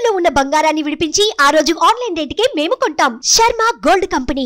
తాకట్టులో ఉన్న బంగారాన్ని విడిపించి ఆ రోజు ఆన్లైన్ రేటుకే మేము కొంటాం. Sharma gold company.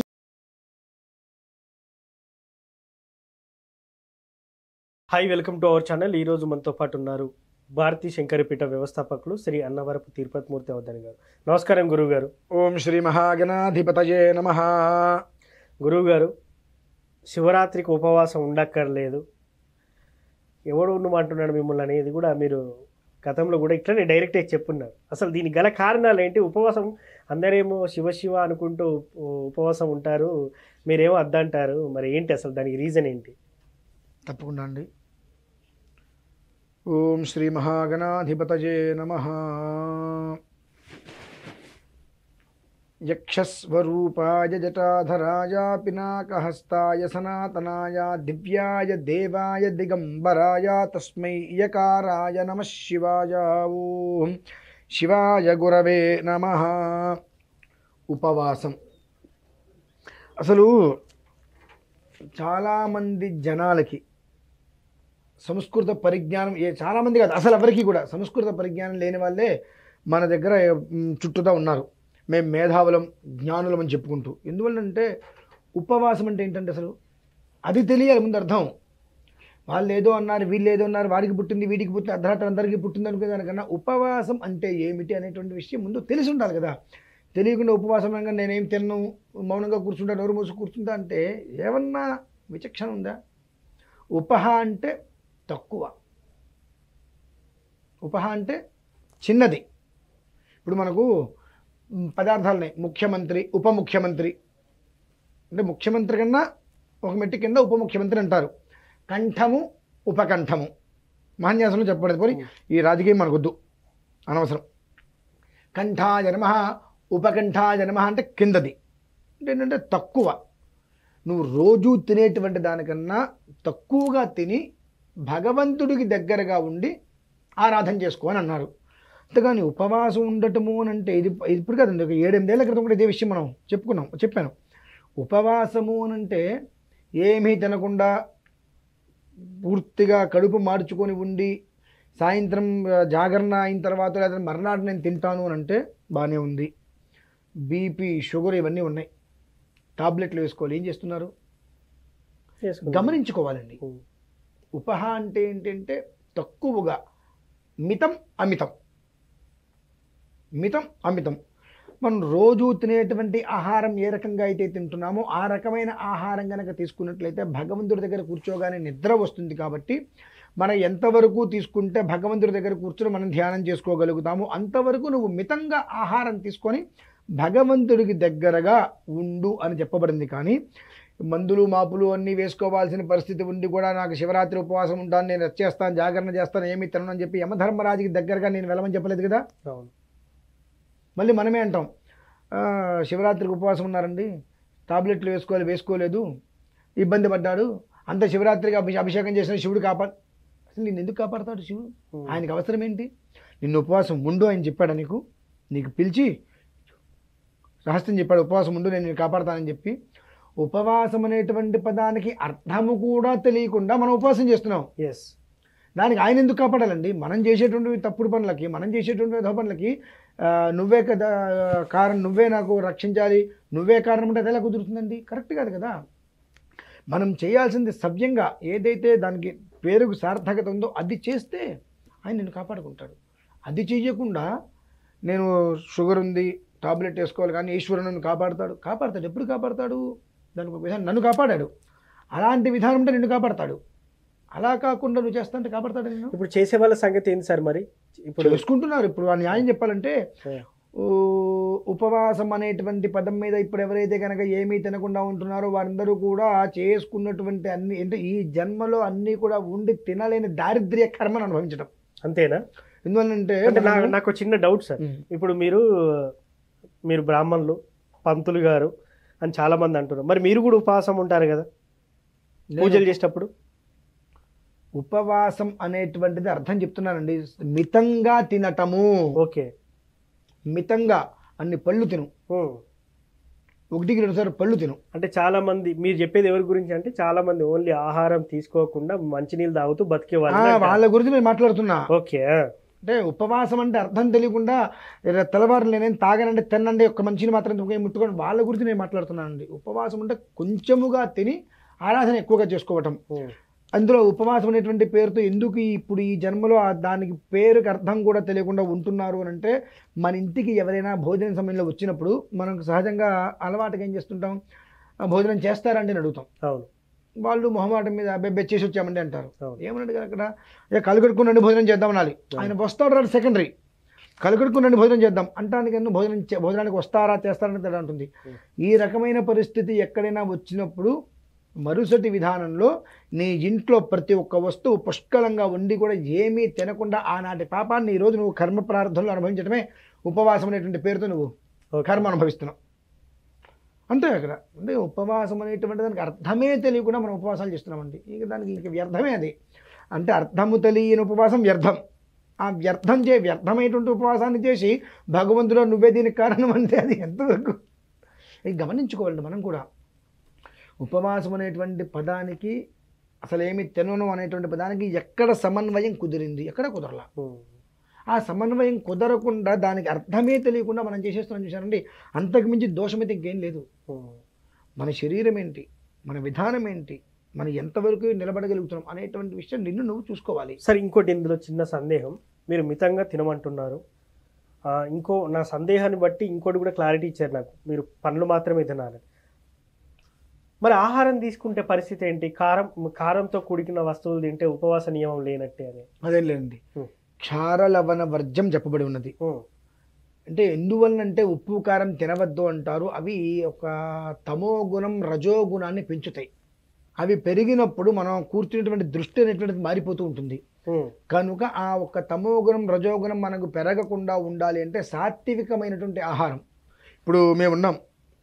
Hi, welcome to our channel. ఈ రోజు మనతో పాటు ఉన్నారు భారతీ శంకరపీఠ వ్యవస్థాపకులు శ్రీ అన్నవరపు తిరుపతి మూర్తి అవధాని గారు. నమస్కారం గురువు గారు. ఓం శ్రీ మహాగణాధిపతయే నమః. గురువు గారు, శివరాత్రికి ఉపవాసం ఉండక్కర్లేదు, ఎవడు ఉండమంటున్నాడు మిమ్మల్ని అనేది కూడా మీరు గతంలో కూడా ఇట్లనే డైరెక్ట్గా చెప్పున్నారు. అసలు దీనికి గల కారణాలు ఏంటి? ఉపవాసం అందరేమో శివ శివ అనుకుంటూ ఉపవాసం ఉంటారు, మీరేమో అద్దంటారు, మరి ఏంటి అసలు దానికి రీజన్ ఏంటి? తప్పకుండా అండి. ఓం శ్రీ మహాగణాధిపతయే నమః. యక్షస్వరూపాయ జటాధరాయ పినాకహస్తాయ సనాతనాయ దివ్యాయ దేవాయ దిగంబరాయ తస్మై యకారాయ నమః శివాయ. ఓం శివాయ గురవే నమః. ఉపవాసం అసలు చాలామంది జనాలకి సంస్కృత పరిజ్ఞానం చాలామంది కాదు, అసలు ఎవరికి కూడా సంస్కృత పరిజ్ఞానం లేని వాళ్ళే మన దగ్గర చుట్టూతా ఉన్నారు. మేము మేధావులం, జ్ఞానులం అని చెప్పుకుంటూ. ఎందువల్లంటే ఉపవాసం అంటే ఏంటంటే అసలు అది తెలియాలి ముందు అర్థం. వాళ్ళు ఏదో అన్నారు, వీళ్ళు ఏదో అన్నారు, వాడికి పుట్టింది వీడికి పుట్టింది అర్ధరాత్రి అందరికీ పుట్టింది అనుకునే దానికన్నా ఉపవాసం అంటే ఏమిటి అనేటువంటి విషయం ముందు తెలిసి ఉండాలి కదా. తెలియకుండా ఉపవాసం అనగా నేనేం తిన్ను, మౌనంగా కూర్చుంటా, నోరు మూసి కూర్చుంటా అంటే ఏమన్నా విచక్షణ ఉందా? ఉపహ అంటే తక్కువ, ఉపహ అంటే చిన్నది. ఇప్పుడు మనకు పదార్థాలున్నాయి, ముఖ్యమంత్రి, ఉప ముఖ్యమంత్రి. అంటే ముఖ్యమంత్రి కన్నా ఒక మెట్టు కింద ఉప ముఖ్యమంత్రి అంటారు. కంఠము, ఉపకంఠము మహాన్యాసంలో చెప్పబడేది. పోనీ ఈ రాజకీయం మనకొద్దు, అనవసరం. కంఠాయ నమః, ఉపకంఠాయ నమః అంటే కిందది. అంటే ఏంటంటే తక్కువ. నువ్వు రోజు తినేటువంటి దానికన్నా తక్కువగా తిని భగవంతుడికి దగ్గరగా ఉండి ఆరాధన చేసుకో అని అన్నారు. అంతేగాని ఉపవాసం ఉండటము అని అంటే ఇది ఇప్పుడు కదండి, ఒక 7-8 ఏళ్ల క్రితం కూడా ఇదే విషయం మనం చెప్పాను. ఉపవాసము అని అంటే ఏమీ తినకుండా పూర్తిగా కడుపు మార్చుకొని ఉండి సాయంత్రం జాగరణ అయిన తర్వాత లేదా మర్నాడు నేను తింటాను అని అంటే బాగానే ఉంది. బీపీ, షుగర్ ఇవన్నీ ఉన్నాయి, టాబ్లెట్లు వేసుకోవాలి. ఏం చేస్తున్నారు? గమనించుకోవాలండి. ఉపహ అంటే ఏంటంటే తక్కువగా, మితం అమితం. మితం అమితం. మనం రోజు తినేటువంటి ఆహారం ఏ రకంగా అయితే తింటున్నామో ఆ రకమైన ఆహారం కనుక తీసుకున్నట్లయితే భగవంతుడి దగ్గర కూర్చోగానే నిద్ర వస్తుంది. కాబట్టి మనం ఎంతవరకు తీసుకుంటే భగవంతుడి దగ్గర కూర్చొని మనం ధ్యానం చేసుకోగలుగుతాము అంతవరకు నువ్వు మితంగా ఆహారం తీసుకొని భగవంతుడికి దగ్గరగా ఉండు అని చెప్పబడింది. కానీ మందులు మాపులు అన్నీ వేసుకోవాల్సిన పరిస్థితి ఉండి కూడా నాకు శివరాత్రి ఉపవాసం ఉంటాను, నేను వచ్చేస్తాను, జాగరణ చేస్తాను, ఏమీ తినను అని చెప్పి యమధర్మరాజుకి దగ్గరగా నేను వెళ్ళమని చెప్పలేదు కదా. మళ్ళీ మనమే అంటాం, శివరాత్రికి ఉపవాసం ఉన్నారండి, టాబ్లెట్లు వేసుకోలేదు, ఇబ్బంది పడ్డాడు, అంత శివరాత్రికి అభిషేకం చేసిన శివుడు అసలు నిన్ను ఎందుకు కాపాడతాడు శివుడు? ఆయనకి అవసరం ఏంటి? నిన్ను ఉపవాసం ఉండు అని చెప్పాడు. నీకు పిలిచి రహస్యం చెప్పాడు, ఉపవాసం ఉండు, నేను కాపాడతానని చెప్పి. ఉపవాసం అనేటువంటి పదానికి అర్థము కూడా తెలియకుండా మనం ఉపవాసం చేస్తున్నాం. దానికి ఆయన ఎందుకు కాపాడాలండి? మనం చేసేటువంటి తప్పుడు పనులకి, మనం చేసేటువంటి విధ పనులకి నువ్వే కదా కారణం, నువ్వే నాకు రక్షించాలి, నువ్వే కారణం అంటే అది ఎలా కుదురుతుందండి? కరెక్ట్ కాదు కదా. మనం చేయాల్సింది సవ్యంగా ఏదైతే దానికి పేరుకు సార్థకత ఉందో అది చేస్తే ఆయన నిన్ను కాపాడుకుంటాడు. అది చేయకుండా నేను షుగర్ ఉంది, టాబ్లెట్ వేసుకోవాలి కానీ ఈశ్వరుడు నన్ను కాపాడతాడు. ఎప్పుడు కాపాడతాడు? దానికి ఒక విధానం, నన్ను కాపాడాడు, అలాంటి విధానం అంటే నిన్ను కాపాడతాడు. అలా కాకుండా నువ్వు చేస్తా అంటే కాపాడతాడు నేను. ఇప్పుడు చేసే వాళ్ళ సంగతి ఏంటి సార్? మరి ఇప్పుడు తెలుసుకుంటున్నారు. ఇప్పుడు ఆ న్యాయం చెప్పాలంటే ఉపవాసం అనేటువంటి పదం మీద ఇప్పుడు ఎవరైతే కనుక ఏమీ తినకుండా ఉంటున్నారో వారందరూ కూడా చేసుకున్నటువంటి అన్ని, అంటే ఈ జన్మలో అన్నీ కూడా ఉండి తినలేని దారిద్ర్య కర్మను అనుభవించడం. అంతేనా? ఎందువల్లంటే నాకు చిన్న డౌట్ సార్. ఇప్పుడు మీరు బ్రాహ్మణులు, పంతులు గారు అని చాలా మంది అంటున్నారు, మరి మీరు కూడా ఉపవాసం ఉంటారు కదా పూజలు చేసేటప్పుడు? ఉపవాసం అనేటువంటిది అర్థం చెప్తున్నానండి, మితంగా తినటము. ఓకే, మితంగా అన్ని పళ్ళు తిను, 1-2 సార్లు పళ్ళు తిను. అంటే చాలా మంది మీరు చెప్పేది ఎవరి గురించి అంటే చాలా మంది ఓన్లీ ఆహారం తీసుకోకుండా మంచినీళ్ళు తాగుతూ బతికే వాళ్ళ గురించి నేను మాట్లాడుతున్నా. ఓకే, అంటే ఉపవాసం అంటే అర్థం తెలియకుండా తెల్లవారు నేనేం తాగనంటే తినండి ఒక్క మంచిని మాత్రం ముట్టుకొని వాళ్ళ గురించి నేను మాట్లాడుతున్నానండి. ఉపవాసం అంటే కొంచెముగా తిని ఆరాధన ఎక్కువగా చేసుకోవటం. అందులో ఉపవాసం అనేటువంటి పేరుతో ఎందుకు ఇప్పుడు ఈ జన్మలో దానికి పేరుకి అర్థం కూడా తెలియకుండా ఉంటున్నారు అని అంటే, మన ఇంటికి ఎవరైనా భోజన సమయంలో వచ్చినప్పుడు మనకు సహజంగా అలవాటుగా ఏం చేస్తుంటాం, భోజనం చేస్తారండి అని అడుగుతాం. అవును, వాళ్ళు మొహమాటం మీద అబ్బాయి చేసి వచ్చామండి అంటారు. ఏమన్నాడు అక్కడ, కలుగడుకునండి భోజనం చేద్దాం అనాలి. ఆయన వస్తాడు రాడు సెకండరీ, కలుగడుకునండి భోజనం చేద్దాం అంటానికి భోజనానికి వస్తారా చేస్తారని తేడా ఉంటుంది. ఈ రకమైన పరిస్థితి ఎక్కడైనా వచ్చినప్పుడు మరుసటి విధానంలో నీ ఇంట్లో ప్రతి ఒక్క వస్తువు పుష్కలంగా ఉండి కూడా ఏమీ తినకుండా ఆనాటి పాపాన్ని ఈరోజు నువ్వు కర్మ ప్రార్థనలు అనుభవించడమే ఉపవాసం అనేటువంటి పేరుతో నువ్వు కర్మ అనుభవిస్తున్నావు. అంతే అక్కడ. అంటే ఉపవాసం అనేటువంటి దానికి అర్థమే తెలియకుండా మనం ఉపవాసాలు చేస్తున్నామండి. ఇక దానికి ఇంక వ్యర్థమే అది. అంటే అర్థము తెలియని ఉపవాసం వ్యర్థం. ఆ వ్యర్థమైనటువంటి ఉపవాసాన్ని చేసి భగవంతుడు నువ్వే దీనికి కారణం అంటే అది ఎంతవరకు ఇది గమనించుకోవాలి మనం కూడా. ఉపవాసం అనేటువంటి పదానికి అసలు ఏమి తినను అనేటువంటి పదానికి ఎక్కడ సమన్వయం కుదిరింది, ఎక్కడ కుదరలా. ఆ సమన్వయం కుదరకుండా దానికి అర్థమే తెలియకుండా మనం చేసేస్తున్నాం చూసారండి. అంతకుమించి దోషమైతే ఇంకేం లేదు. మన శరీరం ఏంటి, మన విధానం ఏంటి, మనం ఎంతవరకు నిలబడగలుగుతున్నాం అనేటువంటి విషయం నిన్ను నువ్వు చూసుకోవాలి. సరే, ఇంకోటి ఇందులో చిన్న సందేహం. మీరు మితంగా తినమంటున్నారు. నా సందేహాన్ని బట్టి ఇంకోటి కూడా క్లారిటీ ఇచ్చారు నాకు, మీరు పండ్లు మాత్రమే తినాలి. మరి ఆహారం తీసుకుంటే పరిస్థితి ఏంటి? కారంతో కూడిన వస్తువులు తింటే ఉపవాస నియమం లేనట్టే అని. అదే లేదండి, క్షారలవణ వర్జం చెప్పబడి ఉన్నది. అంటే ఎందువలనంటే ఉప్పు కారం తినవద్దు అంటారు. అవి ఒక తమో గుణం రజోగుణాన్ని పెంచుతాయి. అవి పెరిగినప్పుడు మనం కూర్చునేటువంటి దృష్టి అనేటువంటిది మారిపోతూ ఉంటుంది. కనుక ఆ ఒక తమో గుణం రజోగుణం మనకు పెరగకుండా ఉండాలి అంటే సాత్వికమైనటువంటి ఆహారం. ఇప్పుడు మేమున్నాం,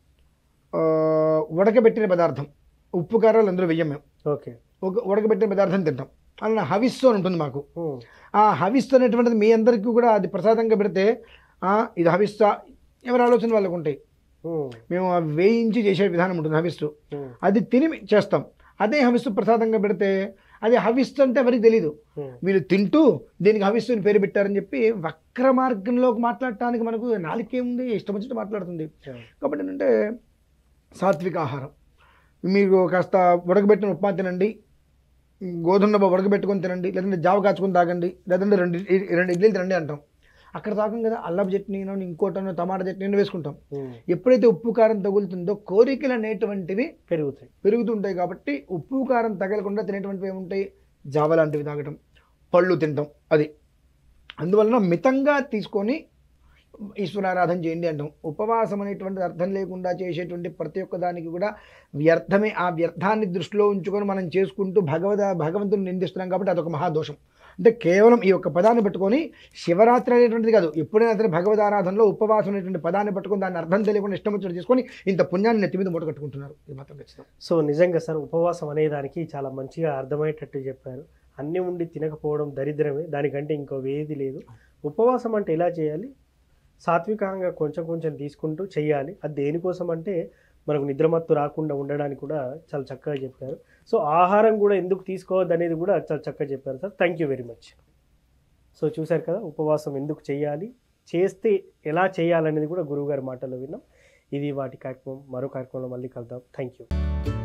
ఉడకబెట్టిన పదార్థం, ఉప్పు కారాలు అందులో వెయ్యం మేము. ఓకే, ఉడకబెట్టిన పదార్థం తింటాం. అలా హవిస్సు అని ఉంటుంది మాకు. ఆ హవిస్సు అనేటువంటిది మీ అందరికీ కూడా అది ప్రసాదంగా పెడితే ఇది హవిస్సా ఎవరి ఆలోచన వాళ్ళకు ఉంటాయి. మేము వేయించి చేసే విధానం ఉంటుంది హవిస్సు, అది తిని చేస్తాం. అదే హవిస్సు ప్రసాదంగా పెడితే అది హవిస్సు అంటే ఎవరికి తెలీదు. వీళ్ళు తింటూ దీనికి హవిస్సుని పేరు పెట్టారని చెప్పి వక్ర మార్గంలోకి మాట్లాడటానికి మనకు నాలుకేముంది, ఇష్టం వచ్చినట్టు మాట్లాడుతుంది. కాబట్టి ఏంటంటే సాత్విక ఆహారం. మీరు కాస్త ఉడకబెట్టిన ఉప్మా తినండి, గోధుమ ఉడకబెట్టుకొని తినండి, లేదంటే జావ కాచుకొని తాగండి, లేదంటే రెండు ఇడ్లీలు తినండి అంటాం. అక్కడ తాగం కదా, అల్లపు చట్నీనో ఇంకోటనో టమాటా చట్నీ వేసుకుంటాం. ఎప్పుడైతే ఉప్పు కారం తగులుతుందో కోరికలు అనేటువంటివి పెరుగుతుంటాయి. కాబట్టి ఉప్పు కారం తగలకుండా తినేటువంటివి ఏముంటాయి, జావ లాంటివి తాగటం, పళ్ళు తినటం. అది అందువలన మితంగా తీసుకొని ఈశ్వరారాధన చేయండి అంటాం. ఉపవాసం అనేటువంటిది అర్థం లేకుండా చేసేటువంటి ప్రతి ఒక్క దానికి కూడా వ్యర్థమే. ఆ వ్యర్థాన్ని దృష్టిలో ఉంచుకొని మనం చేసుకుంటూ భగవంతుని నిందిస్తున్నాం కాబట్టి అదొక మహాదోషం. అంటే కేవలం ఈ యొక్క పదాన్ని పట్టుకొని శివరాత్రి అనేటువంటిది కాదు, ఎప్పుడైనా సరే భగవద్ ఆరాధనలో ఉపవాసం అనేటువంటి పదాన్ని పట్టుకొని దాన్ని అర్థం తెలియకుండా ఇష్టం వచ్చినట్టు చేసుకొని ఇంత పుణ్యాన్ని నెత్తి మీద మూట కట్టుకుంటున్నారు. ఇది మాత్రం ఖచ్చితం. సో నిజంగా సార్, ఉపవాసం అనేదానికి చాలా మంచిగా అర్థమయ్యేటట్టు చెప్పారు. అన్నీ ఉండి తినకపోవడం దరిద్రమే, దానికంటే ఇంకో వేది లేదు. ఉపవాసం అంటే ఎలా చేయాలి, సాత్వికంగా కొంచెం కొంచెం తీసుకుంటూ చేయాలి. అది దేనికోసం అంటే మనకు నిద్రమత్తు రాకుండా ఉండడానికి కూడా చాలా చక్కగా చెప్పారు. సో ఆహారం కూడా ఎందుకు తీసుకోవద్దు అనేది కూడా చాలా చక్కగా చెప్పారు sir. Thank you very much. So చూశారు కదా, ఉపవాసం ఎందుకు చేయాలి, చేస్తే ఎలా చేయాలనేది కూడా గురువుగారి మాటల్లో విన్నాం. ఇది వాటి కార్యక్రమం. మరో కార్యక్రమంలో మళ్ళీ కలుద్దాం. Thank you.